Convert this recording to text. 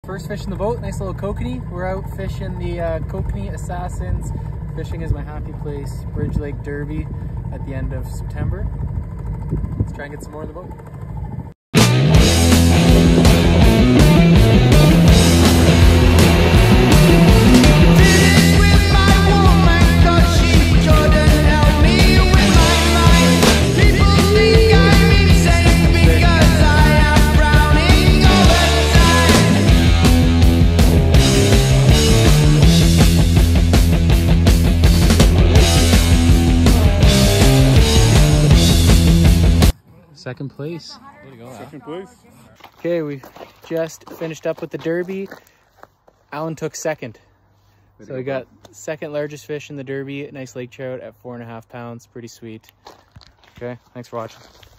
First fish in the boat, nice little kokanee. We're out fishing the Kokanee Assassins. Fishing is my happy place, Bridge Lake Derby at the end of September. Let's try and get some more in the boat. Second place. Way to go, second place. Okay, we just finished up with the derby. Alan took second. So we got second largest fish in the derby. Nice lake trout at 4.5 pounds. Pretty sweet. Okay, thanks for watching.